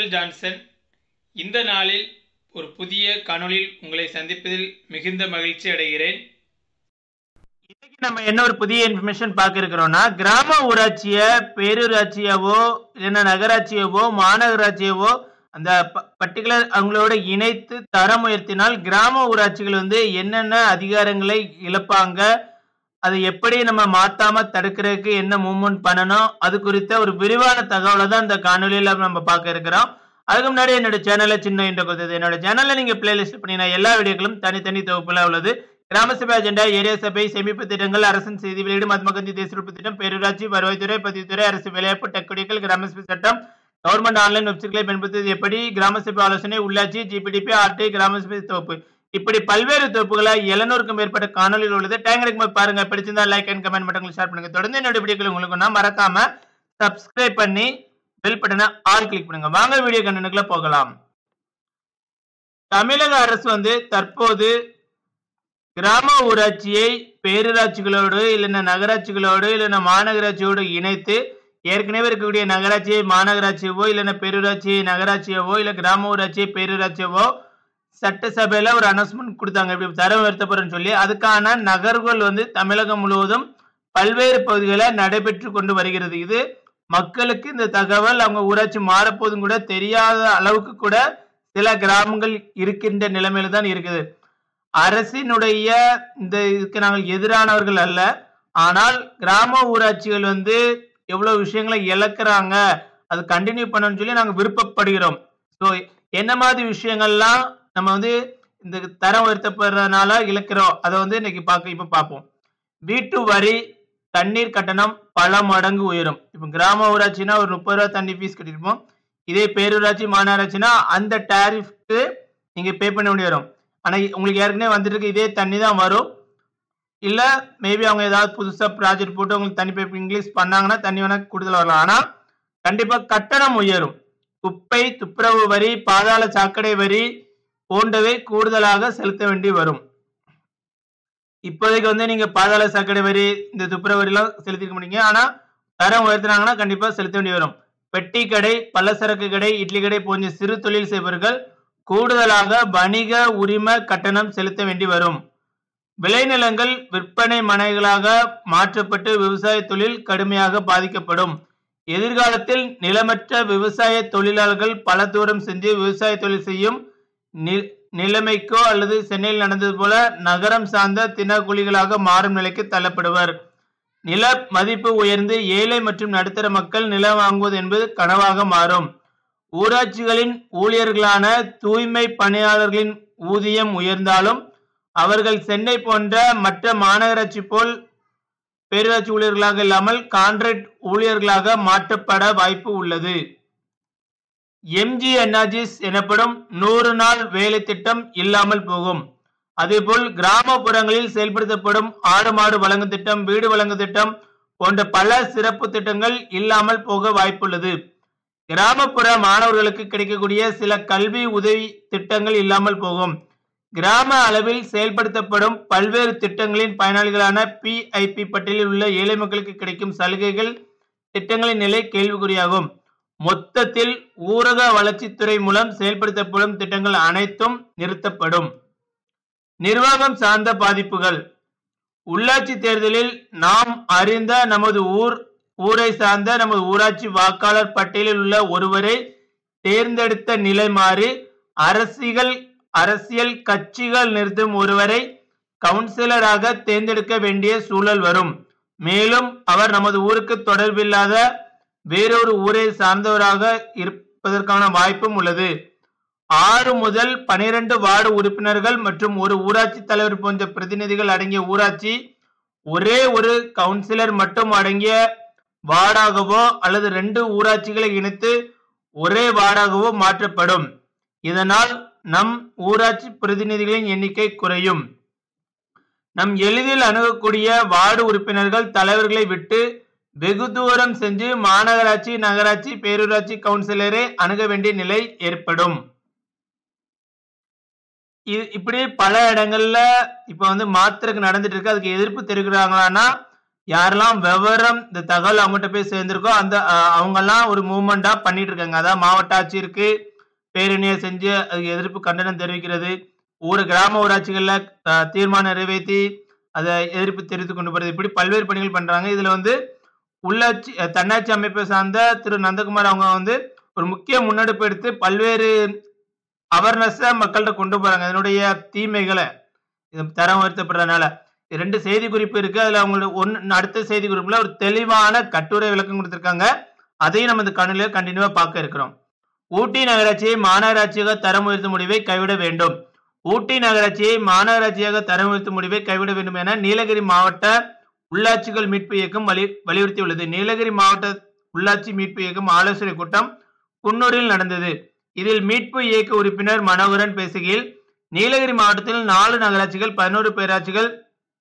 உங்கள் ஜான்சன். இந்த நாளில் ஒரு புதிய காணொளியில் உங்களை சந்திப்பதில் மிகுந்த மகிழ்ச்சி அடைகிறேன். இன்னைக்கு நம்ம என்ன ஒரு புதிய இன்ஃபர்மேஷன் பார்க்க இருக்கிறோம்னா, கிராம ஊராட்சியை பேரூராட்சியாவோ இல்லைன்னா நகராட்சியாவோ மாநகராட்சியாவோ அந்த பர்டிகுலர் அவங்களோட இணைத்து தரம் உயர்த்தினால் கிராம ஊராட்சிகள் என்னென்ன அதிகாரங்களை இழப்பாங்க, அதை எப்படி நம்ம மாத்தாம தடுக்கிறதுக்கு என்ன மூவ்மெண்ட் பண்ணணும், அது குறித்த ஒரு விரிவான தகவலை தான் இந்த காணொலியில நம்ம பார்க்க இருக்கிறோம். அதுக்கு முன்னாடி என்னோட சேனலை சின்ன இன்ட்ரோ கொடுத்தது. என்னோட சேனல்ல நீங்க பிளேலிஸ்ட் பண்ணினா எல்லா வீடியோக்களும் தனித்தனி தொகுப்புல உள்ளது. கிராம சபை அஜெண்டா, ஏரியா சபை, சேமிப்பு திட்டங்கள், அரசின் செய்தி வெளியீடு, மகாத்மா காந்தி தேசிய உறுப்பு திட்டம், பேரூராட்சி, வருவாய்த்துறை, பதிவுத்துறை, அரசு வேலைவாய்ப்பு, டெக்குடிகள், கிராம சபை சட்டம், கவர்மெண்ட் ஆன்லைன் வெப்சைட்களை பயன்படுத்துவது எப்படி, கிராம சபை ஆலோசனை, உள்ளாட்சி, ஜிபிடிபி, ஆர்டி, கிராம சபை தொகுப்பு, இப்படி பல்வேறு தொகுப்புகளை 700க்கும் மேற்பட்ட காணொலிகள் உள்ளது. டைம் கிடைக்கும் பாருங்க. பிடிச்சிருந்தா லைக் அண்ட் கமெண்ட் பட்டங்களை ஷேர் பண்ணுங்க. தொடர்ந்து என்னோட வீடியோக்கள் உங்களுக்கு மறக்காம சப்ஸ்கிரைப் பண்ணி பெல் பட்டனை ஆல் கிளிக் பண்ணுங்க. வாங்க வீடியோ கண்டென்ட்குள்ள போகலாம். தமிழக அரசு தற்போது கிராம ஊராட்சியை பேரூராட்சிகளோடு இல்லைன்னா நகராட்சிகளோடு இல்லைன்னா மாநகராட்சியோடு இணைத்து ஏற்கனவே இருக்கக்கூடிய நகராட்சியை மாநகராட்சியவோ இல்லைன்னா பேரூராட்சியை நகராட்சியவோ இல்லை கிராம ஊராட்சியை பேரூராட்சியவோ சட்டசபையில ஒரு அனௌன்ஸ்மெண்ட் கொடுத்தாங்க, இப்படி தரம் உயர்த்தப்படுறன்னு சொல்லி. அதுக்கான நகர்வுகள் தமிழகம் முழுவதும் பல்வேறு பகுதிகளில் நடைபெற்று கொண்டு வருகிறது. இது மக்களுக்கு இந்த தகவல் அவங்க ஊராட்சி மாறப்போதும் கூட தெரியாத அளவுக்கு கூட சில கிராமங்கள் இருக்கின்ற நிலைமையில தான் இருக்குது. அரசினுடைய இந்த இதுக்கு நாங்கள் எதிரானவர்கள் அல்ல, ஆனால் கிராம ஊராட்சிகள் எவ்வளவு விஷயங்களை இழக்கிறாங்க, அது கண்டினியூ பண்ணணும்னு சொல்லி நாங்கள் விருப்பப்படுகிறோம். ஸோ என்ன மாதிரி விஷயங்கள்லாம் நம்ம இந்த தரம் உயர்த்தப்படுறதுனால இழக்கிறோம், அதை இன்னைக்கு பார்ப்போம். வீட்டு வரி, தண்ணீர் கட்டணம் பல மடங்கு உயரும். இப்போ கிராம ஊராட்சினா ஒரு 30 ரூபா தண்ணி ஃபீஸ் கட்டிருப்போம். இதே பேரூராட்சி மாநகராட்சினா அந்த டாரிஃப்க்கு நீங்க பே பண்ண வேண்டி வரும். ஆனா உங்களுக்கு ஏற்கனவே வந்துட்டு இருக்கு இதே தண்ணி தான் வரும். இல்ல மேபி அவங்க ஏதாவது புதுசா ப்ராஜெக்ட் போட்டு உங்களுக்கு தண்ணி பே இன்க்ரீஸ் பண்ணாங்கன்னா தண்ணி வேணா கூடுதல் வரலாம். ஆனா கண்டிப்பா கட்டணம் உயரும். குப்பை, துப்புரவு வரி, பாதாள சாக்கடை வரி போன்றவை கூடுதலாக செலுத்த வேண்டி வரும். இப்போதைக்கு நீங்க பாதாள சாக்கடை வரி, இந்த துப்புரவு வரி எல்லாம் செலுத்திக்க முடியுங்க. ஆனா தரம் உயர்த்தினாங்கன்னா கண்டிப்பா செலுத்த வேண்டி வரும். பெட்டி கடை, பலசரக்கு கடை, இட்லி கடை போன்ற சிறு தொழில் செய்பவர்கள் கூடுதலாக வணிக உரிம கட்டணம் செலுத்த வேண்டி வரும். விளைநிலங்கள் விற்பனை மனைகளாக மாற்றப்பட்டு விவசாய தொழில் கடுமையாக பாதிக்கப்படும். எதிர்காலத்தில் நிலமற்ற விவசாய தொழிலாளர்கள் பல தூரம் சென்று விவசாய தொழில் செய்யும் நிலைமைக்கோ அல்லது சென்னையில் நடந்தது போல நகரம் சார்ந்த தினக்கூலிகளாக மாறும் நிலைக்கு தள்ளப்படுவர். நில மதிப்பு உயர்ந்து ஏழை மற்றும் நடுத்தர மக்கள் நிலம் வாங்குவது என்பது கனவாக மாறும். ஊராட்சிகளின் ஊழியர்களான தூய்மை பணியாளர்களின் ஊதியம் உயர்ந்தாலும் அவர்கள் சென்னை போன்ற மற்ற மாநகராட்சி போல் பேரூராட்சி ஊழியர்களாக இல்லாமல் கான்ட்ராக்ட் ஊழியர்களாக மாற்றப்பட வாய்ப்பு உள்ளது. MGNRGs எனப்படும் 100 நாள் வேலை திட்டம் இல்லாமல் போகும். அதேபோல் கிராமப்புறங்களில் செயல்படுத்தப்படும் ஆடு மாடு வழங்கும் திட்டம், வீடு வழங்கும் திட்டம் போன்ற பல சிறப்பு திட்டங்கள் இல்லாமல் போக வாய்ப்புள்ளது. கிராமப்புற மாணவர்களுக்கு கிடைக்கக்கூடிய சில கல்வி உதவி திட்டங்கள் இல்லாமல் போகும். கிராம அளவில் செயல்படுத்தப்படும் பல்வேறு திட்டங்களின் பயனாளிகளான PIP பட்டியலில் உள்ள ஏழை மக்களுக்கு கிடைக்கும் சலுகைகள், திட்டங்களின் நிலை கேள்விக்குறியாகும். மொத்தத்தில் ஊரக வளர்ச்சித்துறை மூலம் செயல்படுத்தப்படும் திட்டங்கள் அனைத்தும் நிறுத்தப்படும். நிர்வாகம் சார்ந்த பாதிப்புகள். உள்ளாட்சி தேர்தலில் நாம் அறிந்த நமது ஊரை சார்ந்த நமது ஊராட்சி வாக்காளர் பட்டியலில் உள்ள ஒருவரை தேர்ந்தெடுத்த நிலை மாறி அரசியல் கட்சிகள் நிறுத்தும் ஒருவரை கவுன்சிலராக தேர்ந்தெடுக்க வேண்டிய சூழல் வரும். மேலும் அவர் நமது ஊருக்கு தொடர்பில்லாத வேறொரு ஊரை சார்ந்தவராக இருப்பதற்கான வாய்ப்பும் உள்ளது. 6 முதல் 12 வார்டு உறுப்பினர்கள் மற்றும் ஒரு ஊராட்சி தலைவர் போன்ற பிரதிநிதிகள் அடங்கிய ஊராட்சி ஒரே ஒரு கவுன்சிலர் மட்டும் அடங்கிய வார்டாகவோ அல்லது 2 ஊராட்சிகளை இணைத்து ஒரே வார்டாகவோ மாற்றப்படும். இதனால் நம் ஊராட்சி பிரதிநிதிகளின் எண்ணிக்கை குறையும். நம் எளிதில் அணுகக்கூடிய வார்டு உறுப்பினர்கள் தலைவர்களை விட்டு வெகு தூரம் சென்று மாநகராட்சி, நகராட்சி, பேரூராட்சி கவுன்சிலரை அணுக வேண்டிய நிலை ஏற்படும். இப்படி பல இடங்கள்ல இப்ப மாத்திரக்கு நடந்துட்டு இருக்கு. அதுக்கு எதிர்ப்பு தெரிவிக்கிறாங்களான்னா யாரெல்லாம் விவரம் இந்த தகவல் அவங்ககிட்ட போய் சேர்ந்திருக்கோ அந்த அவங்கெல்லாம் ஒரு மூவ்மெண்டா பண்ணிட்டு இருக்காங்க. அதாவது மாவட்ட ஆட்சியருக்கு பேரணியை செஞ்சு அதுக்கு எதிர்ப்பு கண்டனம் தெரிவிக்கிறது, ஒவ்வொரு கிராம ஊராட்சிகள்ல தீர்மானம் நிறைவேற்றி அதை எதிர்ப்பு தெரிவித்து கொண்டு போறது, இப்படி பல்வேறு பணிகள் பண்றாங்க. இதுல வந்து உள்ளாட்சி தன்னாட்சி அமைப்பை சார்ந்த திரு நந்தகுமார் அவங்க வந்து ஒரு முக்கிய முன்னெடுப்பு எடுத்து பல்வேறு அவர்னஸ் மக்கள்கிட்ட கொண்டு போறாங்க. அதனுடைய தீமைகளை தரம் உயர்த்தப்படுறதுனால 2 செய்தி குறிப்பு இருக்கு. அதுல அவங்களோட அடுத்த செய்தி குறிப்புல ஒரு தெளிவான கட்டுரை விளக்கம் கொடுத்திருக்காங்க. அதையும் நம்ம இந்த காணொலியில கண்டினியூவா பார்க்க இருக்கிறோம். ஊட்டி நகராட்சியை மாநகராட்சியாக தரம் உயர்த்தும் முடிவை கைவிட வேண்டும். ஊட்டி நகராட்சியை மாநகராட்சியாக தரம் உயர்த்தும் முடிவை கைவிட வேண்டும் என நீலகிரி மாவட்ட உள்ளாட்சிகள் மீட்பு இயக்கம் வலியுறுத்தியுள்ளது. நீலகிரி மாவட்ட உள்ளாட்சி மீட்பு இயக்கம் ஆலோசனை கூட்டம் குன்னூரில் நடந்தது. இதில் மீட்பு இயக்க உறுப்பினர் மனோகரன் பேசுகையில், நீலகிரி மாவட்டத்தில் 4 நகராட்சிகள், 11 பேராட்சிகள்,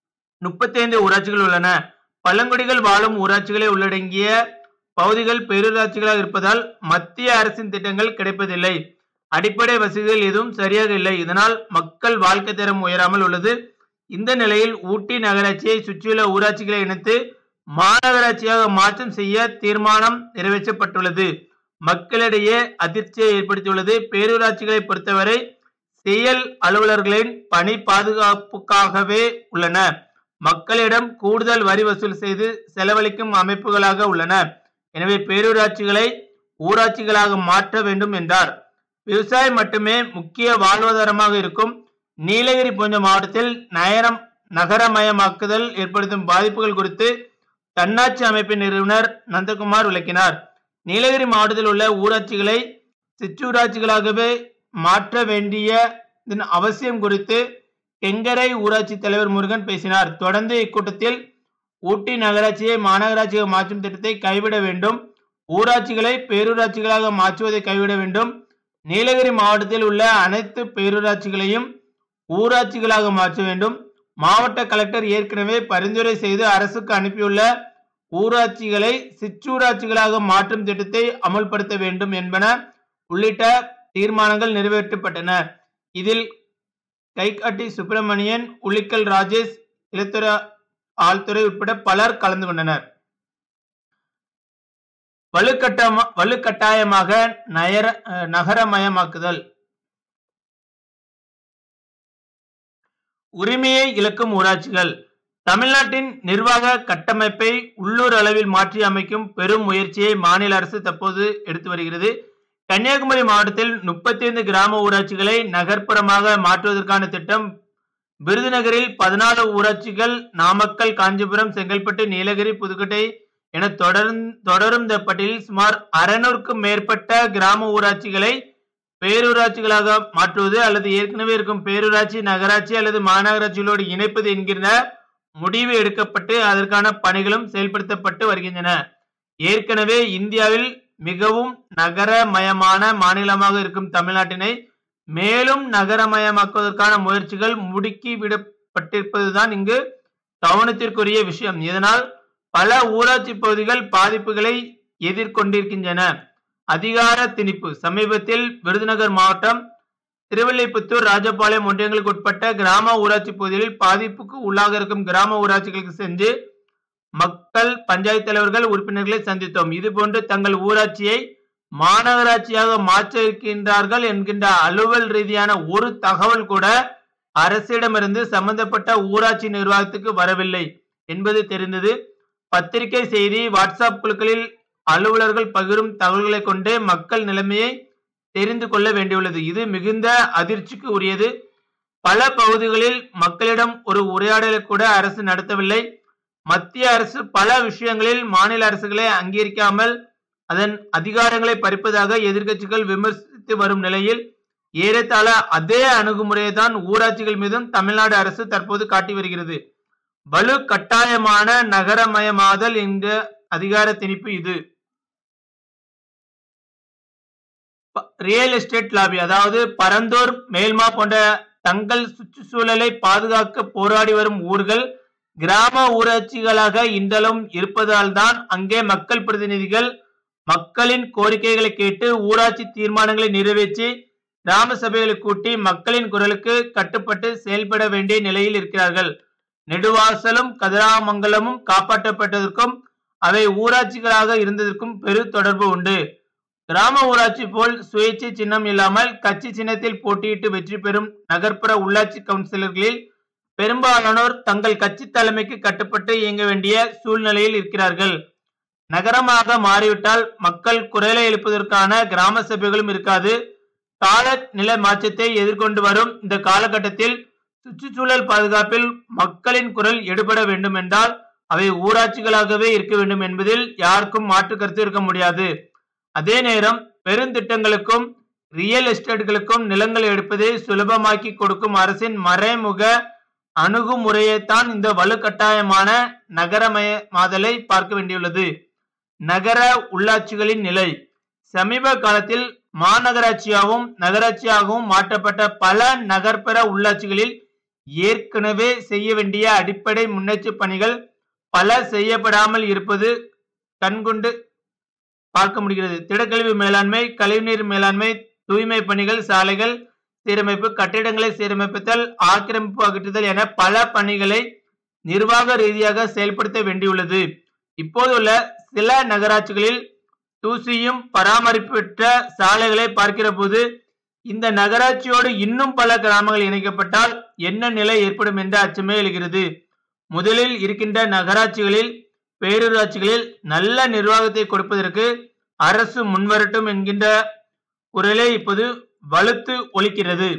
35 ஊராட்சிகள் உள்ளன. பழங்குடிகள் வாழும் ஊராட்சிகளை உள்ளடங்கிய பகுதிகள் பேரூராட்சிகளாக இருப்பதால் மத்திய அரசின் திட்டங்கள் கிடைப்பதில்லை. அடிப்படை வசதிகள் எதுவும் சரியாக இல்லை. இதனால் மக்கள் வாழ்க்கை தரம் உயராமல் உள்ளது. இந்த நிலையில் ஊட்டி நகராட்சியை சுற்றியுள்ள ஊராட்சிகளை இணைத்து மாநகராட்சியாக மாற்றம் செய்ய தீர்மானம் நிறைவேற்றப்பட்டுள்ளது. மக்களிடையே அதிர்ச்சியை ஏற்படுத்தியுள்ளது. பேரூராட்சிகளை பொறுத்தவரை செயல் அலுவலர்களின் பணி பாதுகாப்புக்காகவே உள்ளன. மக்களிடம் கூடுதல் வரி வசூல் செய்து செலவழிக்கும் அமைப்புகளாக உள்ளன. எனவே பேரூராட்சிகளை ஊராட்சிகளாக மாற்ற வேண்டும் என்றார். விவசாயம் மட்டுமே முக்கிய வாழ்வாதாரமாக இருக்கும் நீலகிரி போன்ற மாவட்டத்தில் நகரமயமாக்குதல் ஏற்படுத்தும் பாதிப்புகள் குறித்து தன்னாட்சி அமைப்பின் நிறுவனர் நந்தகுமார் விளக்கினார். நீலகிரி மாவட்டத்தில் உள்ள ஊராட்சிகளை சிற்றூராட்சிகளாகவே மாற்ற வேண்டிய அவசியம் குறித்து கெங்கரை ஊராட்சி தலைவர் முருகன் பேசினார். தொடர்ந்து இக்கூட்டத்தில் ஊட்டி நகராட்சியை மாநகராட்சியாக மாற்றும் திட்டத்தை கைவிட வேண்டும், ஊராட்சிகளை பேரூராட்சிகளாக மாற்றுவதை கைவிட வேண்டும், நீலகிரி மாவட்டத்தில் உள்ள அனைத்து பேரூராட்சிகளையும் ஊராட்சிகளாக மாற்ற வேண்டும், மாவட்ட கலெக்டர் ஏற்கனவே பரிந்துரை செய்து அரசுக்கு அனுப்பியுள்ள ஊராட்சிகளை சிற்றூராட்சிகளாக மாற்றும் திட்டத்தை அமல்படுத்த வேண்டும் என்பன உள்ளிட்ட தீர்மானங்கள் நிறைவேற்றப்பட்டன. இதில் கைகாட்டி சுப்பிரமணியன், உளிக்கல் ராஜேஷ், இளத்துறை ஆழ்துறை உட்பட பலர் கலந்து கொண்டனர். வலுக்கட்டாயமாக நகரமயமாக்குதல். உரிமையை இழக்கும் ஊராட்சிகள். தமிழ்நாட்டின் நிர்வாக கட்டமைப்பை உள்ளூர் அளவில் மாற்றி அமைக்கும் பெரும் முயற்சியை மாநில அரசு தற்போது எடுத்து வருகிறது. கன்னியாகுமரி மாவட்டத்தில் 35 கிராம ஊராட்சிகளை நகர்ப்புறமாக மாற்றுவதற்கான திட்டம். விருதுநகரில் 14 ஊராட்சிகள், நாமக்கல், காஞ்சிபுரம், செங்கல்பட்டு, நீலகிரி, புதுக்கோட்டை என தொடரும் இந்த பட்டியலில் சுமார் 600க்கும் மேற்பட்ட கிராம ஊராட்சிகளை பேரூராட்சிகளாக மாற்றுவது அல்லது ஏற்கனவே இருக்கும் பேரூராட்சி, நகராட்சி அல்லது மாநகராட்சிகளோடு இணைப்பது என்கிற முடிவு எடுக்கப்பட்டு அதற்கான பணிகளும் செயல்படுத்தப்பட்டு வருகின்றன. ஏற்கனவே இந்தியாவில் மிகவும் நகரமயமான மாநிலமாக இருக்கும் தமிழ்நாட்டினை மேலும் நகரமயமாக்குவதற்கான முயற்சிகள் முடுக்கி விடப்பட்டிருப்பதுதான் இங்கு கவனத்திற்குரிய விஷயம். இதனால் பல ஊராட்சி பகுதிகள் பாதிப்புகளை எதிர்கொண்டிருக்கின்றன. அதிகார திணிப்பு. சமீபத்தில் விருதுநகர் மாவட்டம் திருவில்லிபுத்தூர், ராஜபாளையம் ஒன்றியங்களுக்கு உட்பட்ட கிராம ஊராட்சி பகுதிகளில் பாதிப்புக்கு உள்ளாக இருக்கும் கிராம ஊராட்சிகளுக்கு சென்று மக்கள், பஞ்சாயத்து தலைவர்கள், உறுப்பினர்களை சந்தித்தோம். இதுபோன்று தங்கள் ஊராட்சியை மாநகராட்சியாக மாற்ற இருக்கின்றார்கள் என்கின்ற அலுவல் ரீதியான ஒரு தகவல் கூட அரசிடமிருந்து சம்பந்தப்பட்ட ஊராட்சி நிர்வாகத்துக்கு வரவில்லை என்பது தெரிந்தது. பத்திரிகை செய்தி, வாட்ஸ்அப் குழுக்களில் அலுவலர்கள் பகிரும் தகவல்களை கொண்டு மக்கள் நிலைமையை தெரிந்து கொள்ள வேண்டியுள்ளது. இது மிகுந்த அதிர்ச்சிக்கு உரியது. பல பகுதிகளில் மக்களிடம் ஒரு உரையாடலை கூட அரசு நடத்தவில்லை. மத்திய அரசு பல விஷயங்களில் மாநில அரசுகளை அங்கீகரிக்காமல் அதன் அதிகாரங்களை பறிப்பதாக எதிர்க்கட்சிகள் விமர்சித்து வரும் நிலையில் ஏறத்தாழ அதே அணுகுமுறையை தான் ஊராட்சிகள் மீதும் தமிழ்நாடு அரசு தற்போது காட்டி வருகிறது. வலு கட்டாயமான நகரமயமாதல் என்ற அதிகார திணிப்பு இது. ரியல் எஸ்டேட் லாபி, அதாவது பரந்தூர், மேல்மா போன்ற தங்கள் சுற்றுச்சூழலை பாதுகாக்க போராடி வரும் ஊர்கள் கிராம ஊராட்சிகளாக இன்றளவும் இருப்பதால் தான் அங்கே மக்கள் பிரதிநிதிகள் மக்களின் கோரிக்கைகளை கேட்டு ஊராட்சி தீர்மானங்களை நிறைவேற்றி கிராம சபைகளை கூட்டி மக்களின் குரலுக்கு கட்டுப்பட்டு செயல்பட வேண்டிய நிலையில் இருக்கிறார்கள். நெடுவாசலும் கதிராமங்கலமும் காப்பாற்றப்பட்டதற்கும் அவை ஊராட்சிகளாக இருந்ததற்கும் பெரு தொடர்பு உண்டு. கிராம ஊராட்சி போல் சுயேட்சை சின்னம் இல்லாமல் கட்சி சின்னத்தில் போட்டியிட்டு வெற்றி பெறும் நகர்ப்புற உள்ளாட்சி கவுன்சிலர்களில் பெரும்பாலானோர் தங்கள் கட்சி தலைமைக்கு கட்டுப்பட்டு இயங்க வேண்டிய சூழ்நிலையில் இருக்கிறார்கள். நகரமாக மாறிவிட்டால் மக்கள் குரலை எழுப்பதற்கான கிராம சபைகளும் இருக்காது. கால நில மாற்றத்தை எதிர்கொண்டு வரும் இந்த காலகட்டத்தில் சுற்றுச்சூழல் பாதுகாப்பில் மக்களின் குரல் எடுபட வேண்டும் என்றால் அவை ஊராட்சிகளாகவே இருக்க வேண்டும் என்பதில் யாருக்கும் மாற்று கருத்து இருக்க முடியாது. அதே நேரம் பெருந்திட்டங்களுக்கும் ரியல் எஸ்டேட்டுகளுக்கும் நிலங்கள் எடுப்பதை சுலபமாக்கி கொடுக்கும் அரசின் மறைமுக அணுகுமுறையைத்தான் இந்த வலுக்கட்டாயமான நகரமயமாதலை பார்க்க வேண்டியுள்ளது. நகர உள்ளாட்சிகளின் நிலை. சமீப காலத்தில் மாநகராட்சியாகவும் நகராட்சியாகவும் மாற்றப்பட்ட பல நகர்ப்புற உள்ளாட்சிகளில் ஏற்கனவே செய்ய வேண்டிய அடிப்படை முன்னெச்சரிக்கை பணிகள் பல செய்யப்படாமல் இருப்பது கண்கொண்டு பார்க்க முடிகிறது. திடக்கழிவு மேலாண்மை, கழிவுநீர் மேலாண்மை, தூய்மை பணிகள், சாலைகள் சீரமைப்பு, கட்டிடங்களை சீரமைப்புதல், ஆக்கிரமிப்பு அகற்றுதல் என பல பணிகளை நிர்வாக ரீதியாக செயல்படுத்த வேண்டியுள்ளது. இப்போதுள்ள சில நகராட்சிகளில் தூசியும் பராமரிப்பு பெற்ற சாலைகளை பார்க்கிற போது இந்த நகராட்சியோடு இன்னும் பல கிராமங்கள் இணைக்கப்பட்டால் என்ன நிலை ஏற்படும் என்ற அச்சமே எழுகிறது. முதலில் இருக்கின்ற நகராட்சிகளில் பேரூராட்சிகளில் நல்ல நிர்வாகத்தை கொடுப்பதற்கு அரசு முன்வரட்டும் என்கின்ற குரலே இப்போது வலுத்து ஒலிக்கிறது.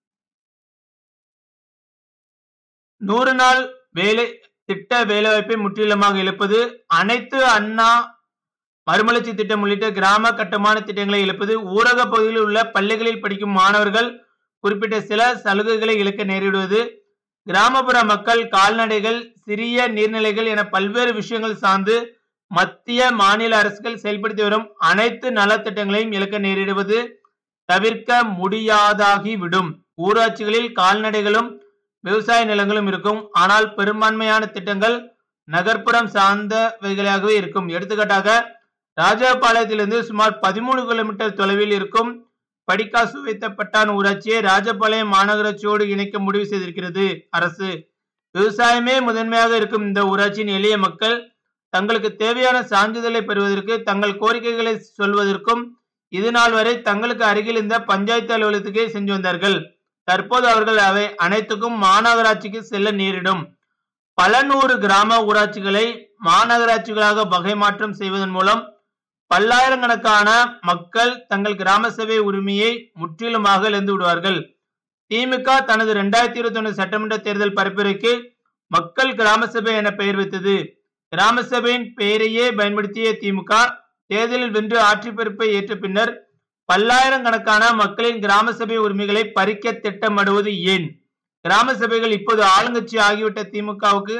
100 நாள் வேலை திட்ட வேலைவாய்ப்பை முற்றிலுமாக இழப்பது, அனைத்து அண்ணா மறுமலர்ச்சி திட்டம் உள்ளிட்ட கிராம கட்டுமான திட்டங்களை இழப்பது, ஊரக பகுதியில் உள்ள பள்ளிகளில் படிக்கும் மாணவர்கள் குறிப்பிட்ட சில சலுகைகளை இழக்க நேரிடுவது, கிராமப்புற மக்கள் கால்நடைகள், சிறிய நீர்நிலைகள் என பல்வேறு விஷயங்கள் சார்ந்து மத்திய மாநில அரசுகள் செயல்படுத்தி வரும் அனைத்து நலத்திட்டங்களையும் இழக்க நேரிடுவது தவிர்க்க முடியாதாகிவிடும். ஊராட்சிகளில் கால்நடைகளும் விவசாய நிலங்களும் இருக்கும். ஆனால் பெரும்பான்மையான திட்டங்கள் நகர்ப்புறம் சார்ந்தவைகளாகவே இருக்கும். எடுத்துக்காட்டாக ராஜபாளையத்திலிருந்து சுமார் 13 கிலோமீட்டர் தொலைவில் இருக்கும் படிக்காசு வைத்த பட்டான் ஊராட்சியை ராஜபாளையம் மாநகராட்சியோடு இணைக்க முடிவு செய்திருக்கிறது அரசு. விவசாயமே முதன்மையாக இருக்கும் இந்த ஊராட்சியின் எளிய மக்கள் தங்களுக்கு தேவையான சான்றிதழை பெறுவதற்கு, தங்கள் கோரிக்கைகளை சொல்வதற்கும் இதுநாள் வரை தங்களுக்கு அருகில் இந்த பஞ்சாயத்து அலுவலகத்துக்கே சென்று வந்தார்கள். தற்போது அவர்கள் அவை அனைத்துக்கும் மாநகராட்சிக்கு செல்ல நேரிடும். பல நூறு கிராம ஊராட்சிகளை மாநகராட்சிகளாக வகை மாற்றம் செய்வதன் மூலம் பல்லாயிரக்கணக்கான மக்கள் தங்கள் கிராம சபை உரிமையை முற்றிலுமாக இழந்து விடுவார்கள். திமுக தனது 2021 சட்டமன்ற தேர்தல் பரப்புரைக்கு மக்கள் கிராம சபை என பெயர் வைத்தது. கிராம சபையின் பெயரையே பயன்படுத்திய திமுக தேர்தலில் வென்று ஆட்சி பொறுப்பை ஏற்ற பின்னர் பல்லாயிரக்கணக்கான மக்களின் கிராம சபை உரிமைகளை பறிக்க திட்டமிடுவது ஏன்? கிராம சபைகள் இப்போது ஆளுங்கட்சி ஆகிவிட்ட திமுகவுக்கு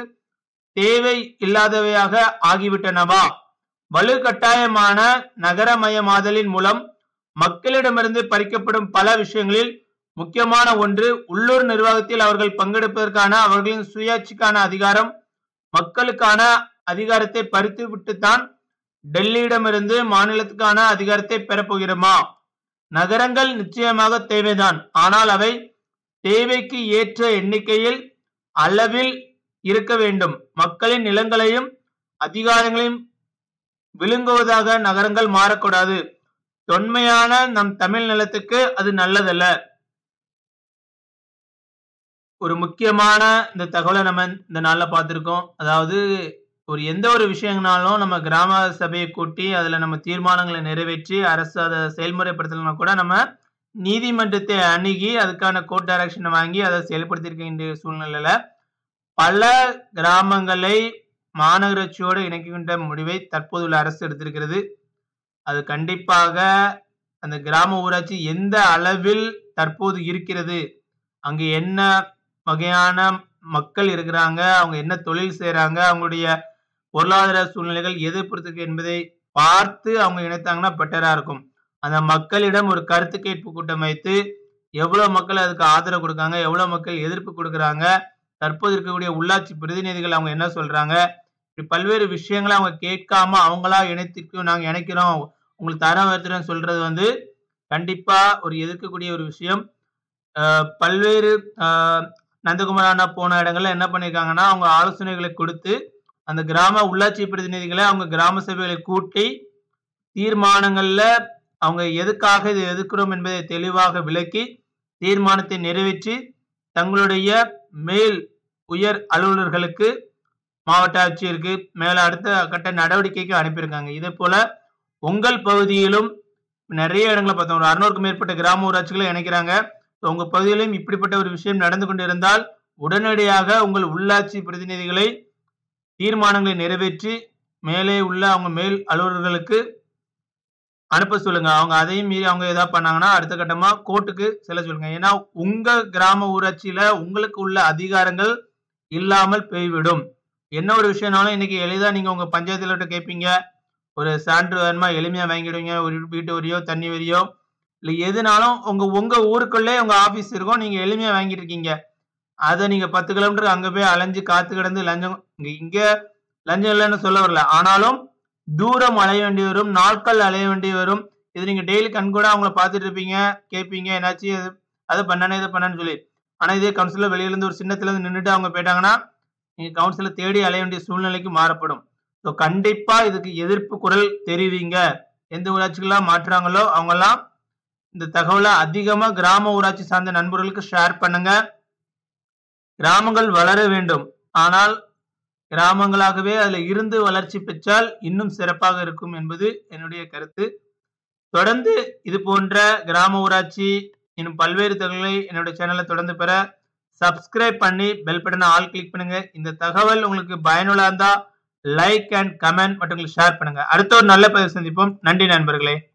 தேவை இல்லாதவையாக ஆகிவிட்டனவா? வலுக்கட்டாயமான நகரமயமாதலின் மூலம் மக்களிடமிருந்து பறிக்கப்படும் பல விஷயங்களில் முக்கியமான ஒன்று உள்ளூர் நிர்வாகத்தில் அவர்கள் பங்கெடுப்பதற்கான அவர்களின் சுயாட்சிக்கான அதிகாரம். மக்களுக்கான அதிகாரத்தை பறித்து விட்டுத்தான் டெல்லியிடமிருந்து மாநிலத்துக்கான அதிகாரத்தை பெறப்போகிறோமா? நகரங்கள் நிச்சயமாக தேவைதான். ஆனால் அவை தேவைக்கு ஏற்ற எண்ணிக்கையில் அளவில் இருக்க வேண்டும். மக்களின் நிலங்களையும் அதிகாரங்களையும் விழுங்குவதாக நகரங்கள் மாறக்கூடாது. தொன்மையான நம் தமிழ் நிலத்துக்கு அது நல்லதல்ல. ஒரு முக்கியமான இந்த தகவலை நம்ம இந்த நாள்ல பார்த்திருக்கோம். அதாவது எந்த ஒரு விஷயங்களாலும் நம்ம கிராம சபையை கூட்டி அதுல நம்ம தீர்மானங்களை நிறைவேற்றி அரசு அதை செயல்முறைப்படுத்தலைன்னா கூட நம்ம நீதிமன்றத்தை அணுகி அதுக்கான கோர்ட் டைரக்ஷனை வாங்கி அதை செயல்படுத்தியிருக்கின்ற சூழ்நிலையில பல கிராமங்களை மாநகராட்சியோடு இணைக்கின்ற முடிவை தற்போதுள்ள அரசு எடுத்திருக்கிறது. அது கண்டிப்பாக அந்த கிராம ஊராட்சி எந்த அளவில் தற்போது இருக்கிறது, அங்கு என்ன வகையான மக்கள் இருக்கிறாங்க, அவங்க என்ன தொழில் செய்யறாங்க, அவங்களுடைய பொருளாதார சூழ்நிலைகள் எதை பொறுத்திருக்கு என்பதை பார்த்து அவங்க இணைத்தாங்கன்னா பெட்டரா இருக்கும். அந்த மக்களிடம் ஒரு கருத்து கேட்பு கூட்டம் வைத்து எவ்வளவு மக்கள் அதுக்கு ஆதரவு கொடுக்காங்க, எவ்வளவு மக்கள் எதிர்ப்பு கொடுக்குறாங்க, தற்போது இருக்கக்கூடிய உள்ளாட்சி பிரதிநிதிகள் அவங்க என்ன சொல்றாங்க, இப்படி பல்வேறு விஷயங்களை அவங்க கேட்காம அவங்களா இணைத்துக்கும் நாங்க இணைக்கிறோம் உங்களுக்கு தரம் வருத்துறோம் சொல்றது கண்டிப்பா ஒரு எதிர்க்கக்கூடிய ஒரு விஷயம். பல்வேறு நந்தகுமார் அண்ணா போன இடங்கள்ல என்ன பண்ணியிருக்காங்கன்னா, அவங்க ஆலோசனைகளை கொடுத்து, அந்த கிராம உள்ளாட்சி பிரதிநிதிகளை அவங்க கிராம சபைகளை கூட்டி, தீர்மானங்கள்ல அவங்க எதுக்காக இதை எதிர்க்கிறோம் என்பதை தெளிவாக விளக்கி, தீர்மானத்தை நிறைவேற்றி, தங்களுடைய மேல் உயர் அலுவலர்களுக்கு, மாவட்ட ஆட்சியருக்கு மேல அடுத்த கட்ட நடவடிக்கைக்கு அனுப்பியிருக்காங்க. இதே போல உங்கள் பகுதியிலும் நிறைய இடங்களை பார்த்தோம். ஒரு 600க்கும் மேற்பட்ட கிராம ஊராட்சிகளை இணைக்கிறாங்க. உங்க பகுதியிலும் இப்படிப்பட்ட ஒரு விஷயம் நடந்து கொண்டிருந்தால் உடனடியாக உங்கள் உள்ளாட்சி பிரதிநிதிகளை தீர்மானங்களை நிறைவேற்றி மேலே உள்ள அவங்க மேல் அலுவலர்களுக்கு அனுப்ப சொல்லுங்க. அவங்க அதையும் மீறி அவங்க ஏதாவது பண்ணாங்கன்னா அடுத்த கட்டமா கோர்ட்டுக்கு செல்ல சொல்லுங்க. ஏன்னா உங்க கிராம ஊராட்சியில உங்களுக்கு உள்ள அதிகாரங்கள் இல்லாமல் போய்விடும். என்ன ஒரு விஷயம்னாலும் இன்னைக்கு எளிதா நீங்க உங்க பஞ்சாயத்துல கேட்பீங்க. ஒரு சான்று வேணுமா எளிமையா வாங்கிடுவீங்க. ஒரு வீட்டு வரியோ தண்ணி வரியோ இல்ல எதுனாலும் உங்க ஊருக்குள்ளே உங்க ஆபீஸ் இருக்கும். நீங்க எளிமையா வாங்கிட்டு இருக்கீங்க. அதை நீங்க 10 கிலோமீட்டர் அங்க போய் அலைஞ்சு காத்து கிடந்து லஞ்சம் இங்க லஞ்சம் இல்லைன்னு சொல்ல வரல. ஆனாலும் தூரம் அலைய வேண்டி வரும், நாட்கள் அலைய வேண்டி வரும். இது நீங்க டெய்லி கண்கூட அவங்கள பார்த்துட்டு இருப்பீங்க, கேட்பீங்க என்னாச்சு அதை பண்ணனே இதை பண்ணன்னு சொல்லி. ஆனா இதே கவுன்சிலர் வெளியில இருந்து ஒரு சின்னத்துல இருந்து நின்றுட்டு அவங்க போயிட்டாங்கன்னா நீங்க கவுன்சில தேடி அலைய வேண்டிய சூழ்நிலைக்கு மாறப்படும். ஸோ கண்டிப்பா இதுக்கு எதிர்ப்பு குரல் தெரிவிங்க. எந்த ஊராட்சிகள்லாம் மாற்றுறாங்களோ அவங்கெல்லாம் இந்த தகவலை அதிகமா கிராம ஊராட்சி சார்ந்த நண்பர்களுக்கு ஷேர் பண்ணுங்க. கிராமங்கள் வளர வேண்டும். ஆனால் கிராமங்களாகவே அதுல இருந்து வளர்ச்சி பெற்றால் இன்னும் சிறப்பாக இருக்கும் என்பது என்னுடைய கருத்து. தொடர்ந்து இது போன்ற கிராம ஊராட்சி இன்னும் பல்வேறு தகவல்களை என்னுடைய சேனலை தொடர்ந்து பெற சப்ஸ்கிரைப் பண்ணி பெல் பட்டனை ஆல் கிளிக் பண்ணுங்க. இந்த தகவல் உங்களுக்கு பயனுள்ளதா இருந்தா லைக் அண்ட் கமெண்ட் மற்றும் ஷேர் பண்ணுங்க. அடுத்த ஒரு நல்ல பதிவு சந்திப்போம். நன்றி நண்பர்களே.